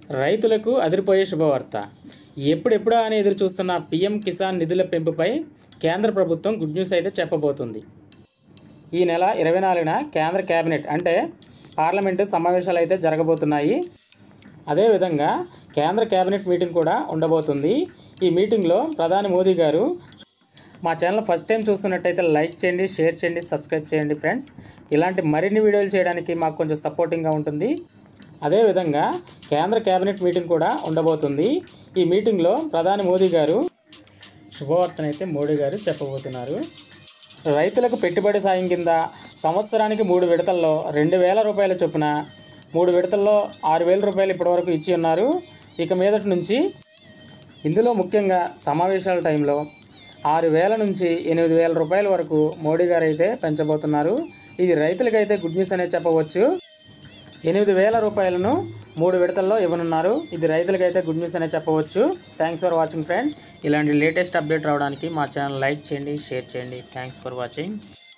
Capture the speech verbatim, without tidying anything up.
రైతులకు అదిరిపోయే శుభవార్త. ఎప్పుడెప్పుడా అని ఎదురు చూస్తున్న పీఎం కిసాన్ నిధుల పెంపుపై కేంద్ర ప్రభుత్వం గుడ్ న్యూస్ అయితే చెప్పబోతుంది. ఈ నెల ఇరవై నాలుగున కేంద్ర కేబినెట్ అంటే పార్లమెంటు సమావేశాలు అయితే జరగబోతున్నాయి. అదేవిధంగా కేంద్ర కేబినెట్ మీటింగ్ కూడా ఉండబోతుంది. ఈ మీటింగ్లో ప్రధాని మోదీ గారు మా ఛానల్ ఫస్ట్ టైం చూస్తున్నట్టయితే లైక్ చేయండి, షేర్ చేయండి, సబ్స్క్రైబ్ చేయండి ఫ్రెండ్స్. ఇలాంటి మరిన్ని వీడియోలు చేయడానికి మాకు కొంచెం సపోర్టింగ్గా ఉంటుంది. అదేవిధంగా కేంద్ర కేబినెట్ మీటింగ్ కూడా ఉండబోతుంది. ఈ మీటింగ్లో ప్రధాని మోదీ గారు శుభవార్తనైతే మోడీ గారు చెప్పబోతున్నారు. రైతులకు పెట్టుబడి సాయం కింద సంవత్సరానికి మూడు విడతల్లో రెండు వేల రూపాయల చొప్పున మూడు విడతల్లో ఆరు వేల రూపాయలు ఇప్పటివరకు ఇచ్చి ఉన్నారు. ఇక మీదటి నుంచి ఇందులో ముఖ్యంగా సమావేశాల టైంలో ఆరు వేల నుంచి ఎనిమిది వేల రూపాయల వరకు మోడీ గారు అయితే పెంచబోతున్నారు. ఇది రైతులకైతే గుడ్ న్యూస్ అనే చెప్పవచ్చు. ఎనిమిది వేల రూపాయలను మూడు విడతల్లో ఇవ్వనున్నారు. ఇది రైతులకైతే గుడ్ న్యూస్ అనే చెప్పవచ్చు. Thanks for watching friends. ఇలాంటి లేటెస్ట్ అప్డేట్ రావడానికి మా ఛానల్ లైక్ చేయండి, షేర్ చేయండి. Thanks for watching.